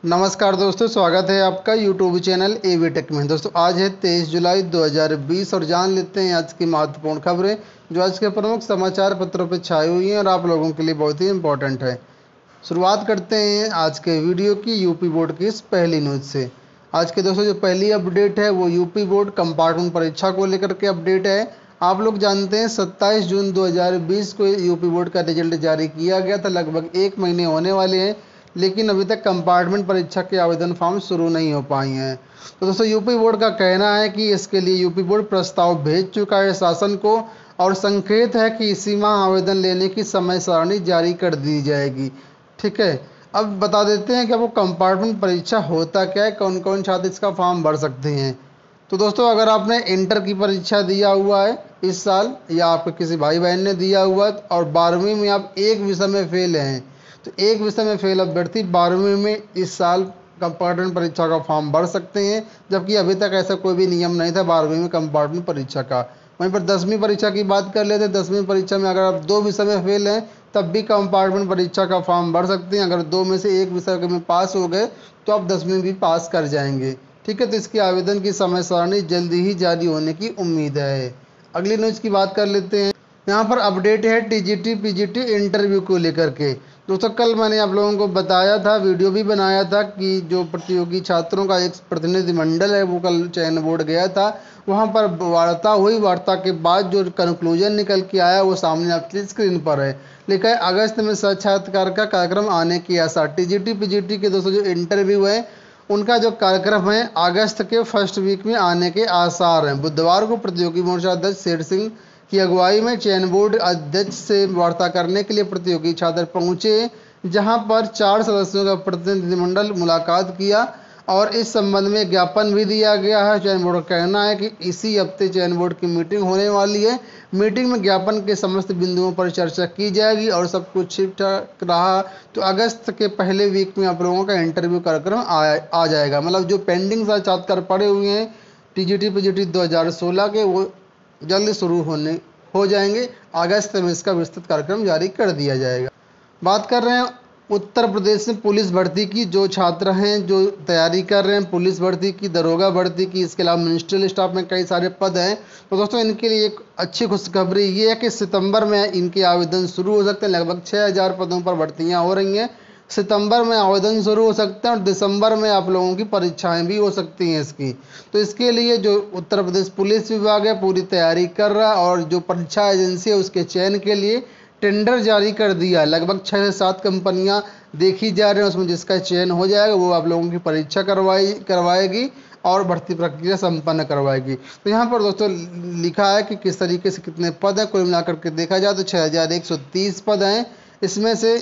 नमस्कार दोस्तों, स्वागत है आपका यूट्यूब चैनल एवी टेक में। दोस्तों आज है 23 जुलाई 2020 और जान लेते हैं आज की महत्वपूर्ण खबरें जो आज के प्रमुख समाचार पत्रों पर छाई हुई हैं और आप लोगों के लिए बहुत ही इंपॉर्टेंट है। शुरुआत करते हैं आज के वीडियो की यूपी बोर्ड की इस पहली न्यूज़ से। आज के दोस्तों जो पहली अपडेट है वो यूपी बोर्ड कंपार्टमेंट परीक्षा को लेकर के अपडेट है। आप लोग जानते हैं 27 जून 2020 को यूपी बोर्ड का रिजल्ट जारी किया गया था। लगभग एक महीने होने वाले हैं, लेकिन अभी तक कंपार्टमेंट परीक्षा के आवेदन फॉर्म शुरू नहीं हो पाए हैं। तो दोस्तों यूपी बोर्ड का कहना है कि इसके लिए यूपी बोर्ड प्रस्ताव भेज चुका है शासन को और संकेत है कि इसी माह आवेदन लेने की समय सारणी जारी कर दी जाएगी। ठीक है, अब बता देते हैं कि वो कंपार्टमेंट परीक्षा होता क्या है, कौन कौन छात्र इसका फॉर्म भर सकते हैं। तो दोस्तों अगर आपने इंटर की परीक्षा दिया हुआ है इस साल या आपके किसी भाई बहन ने दिया हुआ है और 12वीं में आप एक विषय में फेल हैं, तो एक विषय में फेल अभ्यर्थी 12वीं में इस साल कंपार्टमेंट परीक्षा का फॉर्म भर सकते हैं, जबकि अभी तक ऐसा कोई भी नियम नहीं था 12वीं में कंपार्टमेंट परीक्षा का। वहीं पर 10वीं परीक्षा की बात कर लेते हैं। 10वीं परीक्षा में अगर आप दो विषय में फेल हैं तब भी कंपार्टमेंट परीक्षा का फॉर्म भर सकते हैं। अगर दो में से एक विषय में पास हो गए तो आप 10वीं भी पास कर जाएंगे। ठीक है, तो इसके आवेदन की समय सारणी जल्दी ही जारी होने की उम्मीद है। अगली न्यूज़ की बात कर लेते हैं। यहाँ पर अपडेट है टीजीटी पीजीटी इंटरव्यू को लेकर के। दोस्तों कल मैंने आप लोगों को बताया था, वीडियो भी बनाया था कि जो प्रतियोगी छात्रों का एक प्रतिनिधिमंडल है वो कल चयन बोर्ड गया था। वहाँ पर वार्ता हुई, वार्ता के बाद जो कंक्लूजन निकल के आया वो सामने आपकी स्क्रीन पर है। लिखा है अगस्त में साक्षात्कार का कार्यक्रम आने की आशा। टीजीटी पीजीटी के दोस्तों जो इंटरव्यू है उनका जो कार्यक्रम है अगस्त के फर्स्ट वीक में आने के आसार हैं। बुधवार को प्रतियोगी मोर्चा अध्यक्ष शेर सिंह की अगुवाई में चयन बोर्ड अध्यक्ष से वार्ता करने के लिए प्रतियोगी छात्र पहुंचे, जहां पर 4 सदस्यों का प्रतिनिधिमंडल मुलाकात किया और इस संबंध में ज्ञापन भी दिया गया है। चयन बोर्ड का कहना है कि इसी हफ्ते चयन बोर्ड की मीटिंग होने वाली है। मीटिंग में ज्ञापन के समस्त बिंदुओं पर चर्चा की जाएगी और सब कुछ ठीक ठाक रहा तो अगस्त के पहले वीक में आप लोगों का इंटरव्यू कार्यक्रम आ जाएगा। मतलब जो पेंडिंग साक्षात्कार पड़े हुए हैं टीजीटी पीजीटी 2016 के वो जल्द शुरू हो जाएंगे। अगस्त में इसका विस्तृत कार्यक्रम जारी कर दिया जाएगा। बात कर रहे हैं उत्तर प्रदेश में पुलिस भर्ती की। जो छात्र हैं जो तैयारी कर रहे हैं पुलिस भर्ती की, दरोगा भर्ती की, इसके अलावा मिनिस्ट्रियल स्टाफ में कई सारे पद हैं, तो दोस्तों इनके लिए एक अच्छी खुशखबरी ये है कि सितंबर में इनके आवेदन शुरू हो सकते हैं। लगभग 6000 पदों पर भर्तियां हो रही हैं। सितंबर में आवेदन शुरू हो सकते हैं और दिसंबर में आप लोगों की परीक्षाएं भी हो सकती हैं इसकी। तो इसके लिए जो उत्तर प्रदेश पुलिस विभाग है पूरी तैयारी कर रहा है और जो परीक्षा एजेंसी है उसके चयन के लिए टेंडर जारी कर दिया। लगभग 6 से 7 कंपनियां देखी जा रही हैं, उसमें जिसका चयन हो जाएगा वो आप लोगों की परीक्षा करवाएगी और भर्ती प्रक्रिया संपन्न करवाएगी। तो यहाँ पर दोस्तों लिखा है कि किस तरीके से कितने पद हैं। कुल मिलाकर के देखा जाए तो 6130 पद हैं। इसमें से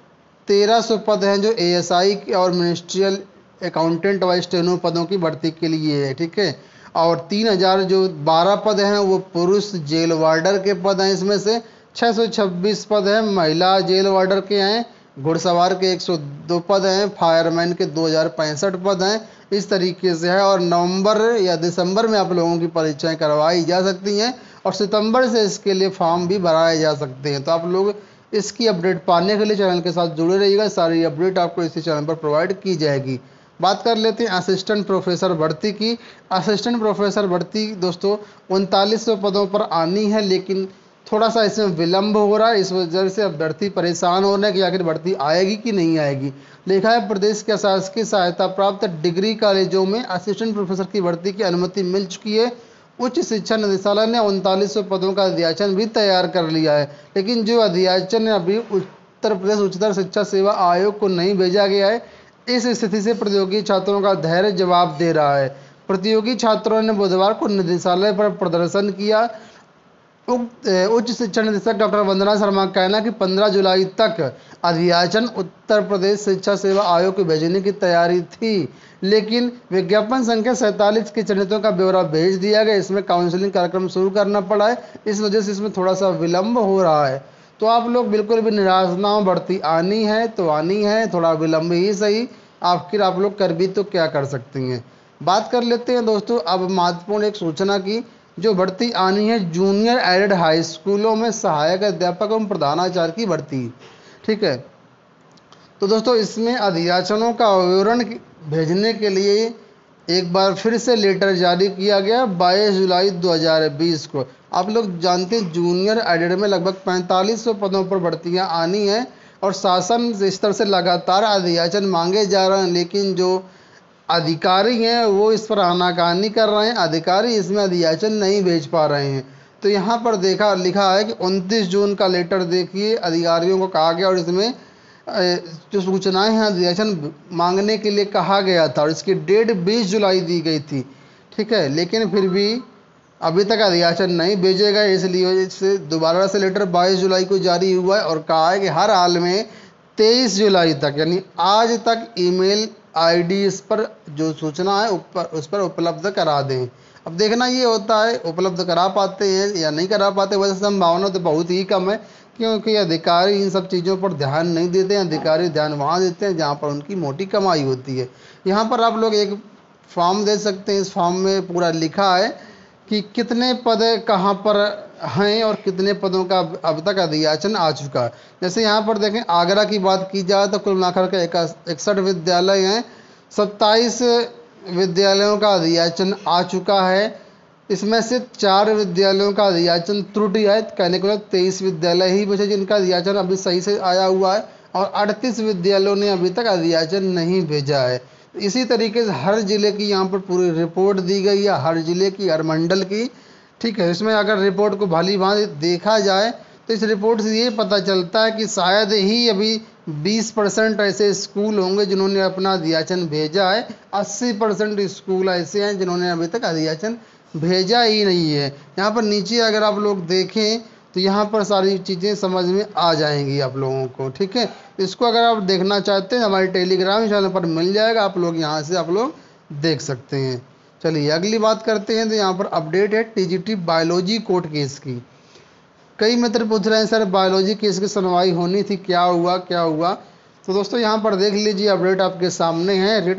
1300 पद हैं जो एएसआई और मिनिस्ट्रियल अकाउंटेंट व स्टेनो पदों की भर्ती के लिए है। ठीक है, और 3000 जो 12 पद हैं वो पुरुष जेल वार्डर के पद हैं। इसमें से 626 पद हैं महिला जेल वार्डर के हैं। घुड़सवार के 102 पद हैं। फायरमैन के 2065 पद हैं। इस तरीके से है और नवंबर या दिसंबर में आप लोगों की परीक्षाएं करवाई जा सकती हैं और सितंबर से इसके लिए फॉर्म भी भराए जा सकते हैं। तो आप लोग इसकी अपडेट पाने के लिए चैनल के साथ जुड़े रहिएगा। सारी अपडेट आपको इसी चैनल पर प्रोवाइड की जाएगी। बात कर लेते हैं असिस्टेंट प्रोफेसर भर्ती की। असिस्टेंट प्रोफेसर भर्ती दोस्तों 3900 पदों पर आनी है, लेकिन थोड़ा सा इसमें विलंब हो रहा है। इस वजह से अभ्यर्थी परेशान हो रहे हैं कि आखिर भर्ती आएगी कि नहीं आएगी। लिखा है प्रदेश के शासकीय सहायता प्राप्त डिग्री कॉलेजों में असिस्टेंट प्रोफेसर की भर्ती की अनुमति मिल चुकी है। उच्च शिक्षा निदेशालय ने 3900 पदों का अध्याचन भी तैयार कर लिया है, लेकिन जो अध्याचन अभी उत्तर प्रदेश उच्चतर शिक्षा सेवा आयोग को नहीं भेजा गया है। इस स्थिति से प्रतियोगी छात्रों का धैर्य जवाब दे रहा है। प्रतियोगी छात्रों ने बुधवार को निदेशालय पर प्रदर्शन किया। उच्च शिक्षा निदेशक डॉक्टर वंदना शर्मा का कहना कि 15 जुलाई तक अध्याचन उत्तर प्रदेश शिक्षा सेवा आयोग को भेजने की तैयारी थी, लेकिन विज्ञापन संख्या 47 के चयनितों का ब्यौरा भेज दिया गया। इसमें काउंसलिंग कार्यक्रम शुरू करना पड़ा है, इस वजह से इसमें थोड़ा सा विलंब हो रहा है। तो आप लोग बिल्कुल भी निराश ना हो, भर्ती आनी है तो आनी है, थोड़ा विलंब ही सही। आखिर आप लोग कर भी तो क्या कर सकती हैं। बात कर लेते हैं दोस्तों अब महत्वपूर्ण एक सूचना की। जो भर्ती आनी है जूनियर एडेड हाई स्कूलों में सहायक अध्यापक एवं प्रधानाचार्य की भर्ती। ठीक है, तो दोस्तों इसमें अधियाचनों का विवरण भेजने के लिए एक बार फिर से लेटर जारी किया गया 22 जुलाई 2020 को। आप लोग जानते हैं जूनियर एडेड में लगभग 4500 पदों पर भर्तियां आनी हैं और शासन स्तर से लगातार अधियाचन मांगे जा रहे हैं, लेकिन जो अधिकारी हैं वो इस पर आनाकानी कर रहे हैं। अधिकारी इसमें अधियाचन नहीं भेज पा रहे हैं। तो यहाँ पर लिखा है कि 29 जून का लेटर देखिए, अधिकारियों को कहा गया और इसमें जो सूचनाएं हैं अधियाचन मांगने के लिए कहा गया था और इसकी डेट 20 जुलाई दी गई थी। ठीक है, लेकिन फिर भी अभी तक अधियाचन नहीं भेजे गए, इसलिए इसे दोबारा से लेटर 22 जुलाई को जारी हुआ है और कहा है कि हर हाल में 23 जुलाई तक यानी आज तक ईमेल आईडी इस पर जो सूचना है उस पर उपलब्ध करा दें। अब देखना ये होता है उपलब्ध करा पाते हैं या नहीं करा पाते, वैसे संभावना तो बहुत ही कम है, क्योंकि अधिकारी इन सब चीज़ों पर ध्यान नहीं देते हैं। अधिकारी ध्यान वहाँ देते हैं जहाँ पर उनकी मोटी कमाई होती है। यहाँ पर आप लोग एक फॉर्म दे सकते हैं। इस फॉर्म में पूरा लिखा है कि कितने पद कहाँ पर हैं और कितने पदों का अब तक अधियाचन आ चुका है। जैसे यहाँ पर देखें, आगरा की बात की जाए तो कुल मिलाकर के 61 विद्यालय हैं, 27 विद्यालयों का अधियाचन आ चुका है। इसमें से 4 विद्यालयों का अधियाचन त्रुटि है, कहने को 23 विद्यालय ही बचे जिनका अधियाचन अभी सही से आया हुआ है और 38 विद्यालयों ने अभी तक अधियाचन नहीं भेजा है। इसी तरीके से हर जिले की यहाँ पर पूरी रिपोर्ट दी गई है, हर जिले की, हर मंडल की। ठीक है, इसमें अगर रिपोर्ट को भली भांति देखा जाए तो इस रिपोर्ट से ये पता चलता है कि शायद ही अभी 20% ऐसे स्कूल होंगे जिन्होंने अपना अधियाचन भेजा है, 80% स्कूल ऐसे हैं जिन्होंने अभी तक अधियाचन भेजा ही नहीं है। यहाँ पर नीचे अगर आप लोग देखें तो यहाँ पर सारी चीज़ें समझ में आ जाएंगी आप लोगों को। ठीक है, इसको अगर आप देखना चाहते हैं हमारे टेलीग्राम चैनल पर मिल जाएगा, आप लोग यहाँ से आप लोग देख सकते हैं। चलिए अगली बात करते हैं। तो यहाँ पर अपडेट है टीजीटी बायोलॉजी कोर्ट केस की। कई मित्र पूछ रहे हैं सर बायोलॉजी केस की सुनवाई होनी थी, क्या हुआ क्या हुआ? तो दोस्तों यहाँ पर देख लीजिए, अपडेट आपके सामने है। रिट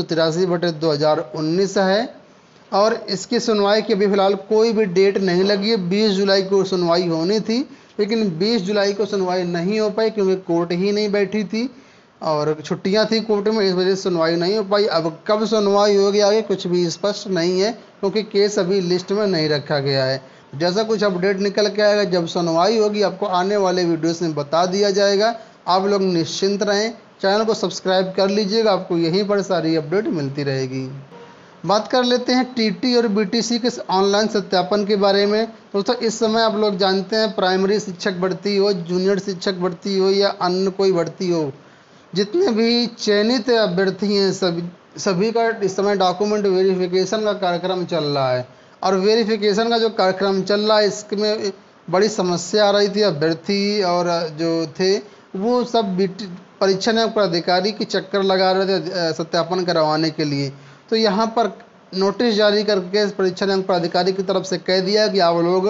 1983/2019 है और इसकी सुनवाई की अभी फ़िलहाल कोई भी डेट नहीं लगी है। 20 जुलाई को सुनवाई होनी थी, लेकिन 20 जुलाई को सुनवाई नहीं हो पाई क्योंकि कोर्ट ही नहीं बैठी थी और छुट्टियां थी कोर्ट में, इस वजह से सुनवाई नहीं हो पाई। अब कब सुनवाई होगी आगे कुछ भी स्पष्ट नहीं है, क्योंकि केस अभी लिस्ट में नहीं रखा गया है। जैसा कुछ अपडेट निकल के आएगा, जब सुनवाई होगी आपको आने वाले वीडियोस में बता दिया जाएगा। आप लोग निश्चिंत रहें, चैनल को सब्सक्राइब कर लीजिएगा, आपको यहीं पर सारी अपडेट मिलती रहेगी। बात कर लेते हैं टीटी और बीटीसी के ऑनलाइन सत्यापन के बारे में। दोस्तों इस समय आप लोग जानते हैं प्राइमरी शिक्षक भर्ती हो, जूनियर शिक्षक भर्ती हो या अन्य कोई भर्ती हो, जितने भी चयनित अभ्यर्थी हैं सभी का इस समय डॉक्यूमेंट वेरिफिकेशन का कार्यक्रम चल रहा है। और वेरिफिकेशन का जो कार्यक्रम चल रहा है इसमें बड़ी समस्या आ रही थी। अभ्यर्थी और जो थे वो सब परीक्षा नियामक प्राधिकारी की चक्कर लगा रहे थे सत्यापन करवाने के लिए। तो यहाँ पर नोटिस जारी करके परीक्षा नियामक प्राधिकारी की तरफ से कह दिया कि आप लोग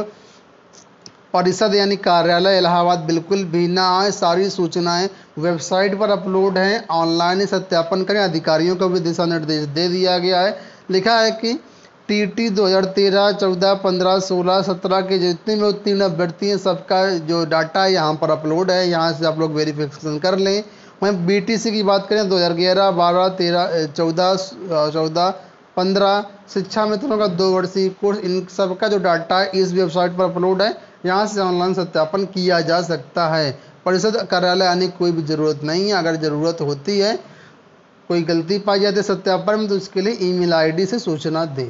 परिषद यानी कार्यालय इलाहाबाद बिल्कुल भी ना आए। सारी सूचनाएं वेबसाइट पर अपलोड हैं, ऑनलाइन ही सत्यापन करें। अधिकारियों को भी दिशा निर्देश दे दिया गया है। लिखा है कि टीटी 2013, 14, 15, 16, 17 के जितने भी उत्तीर्ण अभ्यर्थी हैं सबका जो डाटा है यहाँ पर अपलोड है, यहाँ से आप लोग वेरिफिकेशन कर लें। वहीं बीटीसी की बात करें 2011, 12, 13, 14, 15 शिक्षा मित्रों का 2 वर्षीय कोर्स, इन सब का जो डाटा है इस वेबसाइट पर अपलोड है, यहाँ से ऑनलाइन सत्यापन किया जा सकता है। परिषद कार्यालय आने की कोई भी ज़रूरत नहीं है। अगर ज़रूरत होती है, कोई गलती पाई जाती है सत्यापन में, तो उसके लिए ईमेल आईडी से सूचना दें।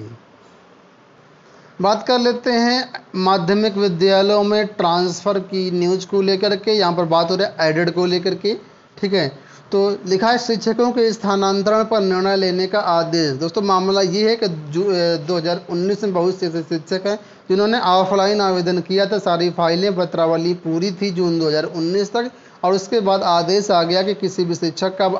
बात कर लेते हैं माध्यमिक विद्यालयों में ट्रांसफ़र की न्यूज़ को लेकर के। यहाँ पर बात हो रही है एडेड को लेकर के। ठीक है, तो लिखा है शिक्षकों के स्थानांतरण पर निर्णय लेने का आदेश। दोस्तों मामला ये है कि 2019 में बहुत से ऐसे शिक्षक हैं जिन्होंने ऑफलाइन आवेदन किया था। सारी फाइलें पत्रावली पूरी थी जून 2019 तक, और उसके बाद आदेश आ गया कि किसी भी शिक्षक का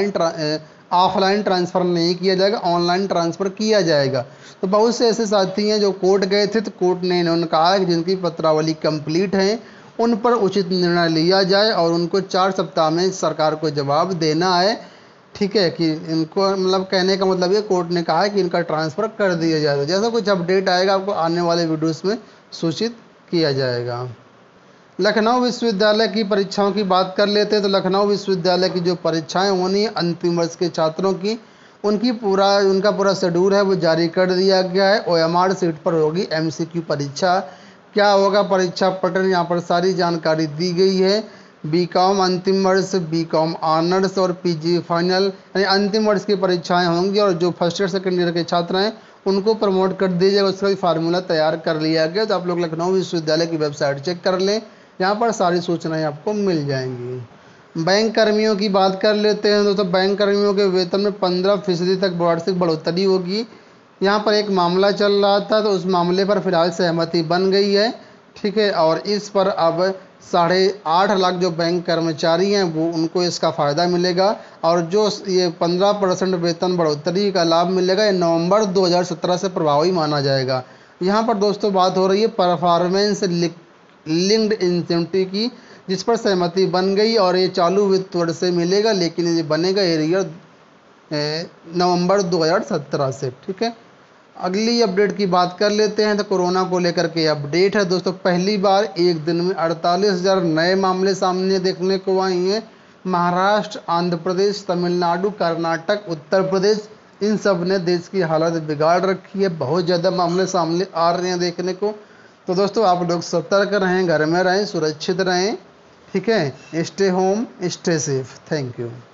ऑफलाइन ट्रांसफ़र नहीं किया जाएगा, ऑनलाइन ट्रांसफ़र किया जाएगा। तो बहुत से ऐसे साथी हैं जो कोर्ट गए थे, तो कोर्ट ने इन्होंने कहा कि जिनकी पत्रावली कंप्लीट है उन पर उचित निर्णय लिया जाए और उनको 4 सप्ताह में सरकार को जवाब देना है। ठीक है, कि इनको मतलब कहने का मतलब ये कोर्ट ने कहा है कि इनका ट्रांसफ़र कर दिया जाए। जैसा कुछ अपडेट आएगा आपको आने वाले वीडियोस में सूचित किया जाएगा। लखनऊ विश्वविद्यालय की परीक्षाओं की बात कर लेते हैं। तो लखनऊ विश्वविद्यालय की जो परीक्षाएं होनी है अंतिम वर्ष के छात्रों की, उनका पूरा शेड्यूल है वो जारी कर दिया गया है। OMR सीट पर होगी MCQ परीक्षा। क्या होगा परीक्षा पैटर्न, यहाँ पर सारी जानकारी दी गई है। BCom अंतिम वर्ष, BCom ऑनर्स और PG फाइनल यानी अंतिम वर्ष की परीक्षाएं होंगी। और जो फर्स्ट ईयर सेकेंड ईयर के छात्र हैं उनको प्रमोट कर दिया जाएगा, उसका भी फार्मूला तैयार कर लिया गया। तो आप लोग लखनऊ विश्वविद्यालय की वेबसाइट चेक कर लें, यहाँ पर सारी सूचनाएं आपको मिल जाएंगी। बैंक कर्मियों की बात कर लेते हैं दोस्तों। बैंक कर्मियों के वेतन में 15% तक वार्षिक बढ़ोतरी होगी। यहाँ पर एक मामला चल रहा था तो उस मामले पर फिलहाल सहमति बन गई है, ठीक है। और इस पर अब 8.5 लाख जो बैंक कर्मचारी हैं वो उनको इसका फ़ायदा मिलेगा। और जो ये 15% वेतन बढ़ोतरी का लाभ मिलेगा ये नवंबर 2017 से प्रभावी माना जाएगा। यहाँ पर दोस्तों बात हो रही है परफॉर्मेंस लिंक्ड इंसेंटिव की, जिस पर सहमति बन गई और ये चालू वित्त वर्ष से मिलेगा, लेकिन ये बनेगा एरियर नवंबर 2017 से, ठीक है। अगली अपडेट की बात कर लेते हैं। तो कोरोना को लेकर के अपडेट है दोस्तों। पहली बार एक दिन में 48,000 नए मामले सामने देखने को आए हैं। महाराष्ट्र, आंध्र प्रदेश, तमिलनाडु, कर्नाटक, उत्तर प्रदेश, इन सब ने देश की हालत बिगाड़ रखी है। बहुत ज़्यादा मामले सामने आ रहे हैं देखने को। तो दोस्तों आप लोग सतर्क रहें, घर में रहें, सुरक्षित रहें, ठीक है। Stay home, stay safe. Thank you.